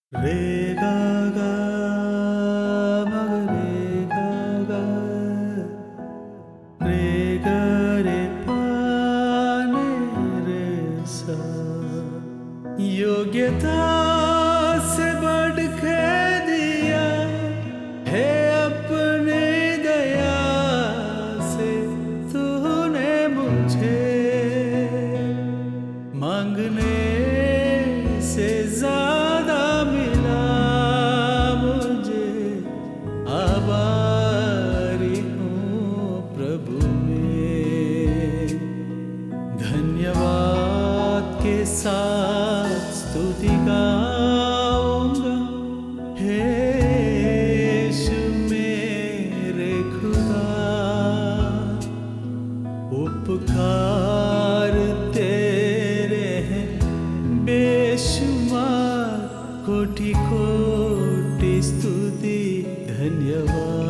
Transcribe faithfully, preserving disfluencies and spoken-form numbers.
रे गा गा मग रे गा गा रे गा रे पा ने रे सा। योग्यता से बढ़ के दिया है अपने दया से तूने मुझे, मांगने से ज्यादा मिला मुझे। आभारी हूँ प्रभु में, धन्यवाद के साथ स्तुति गाऊंगा। हे यीशु मेरे खुदा, उपकार तेरे हैं बेशुमार, कोटि कोटि स्तुति धन्यवाद।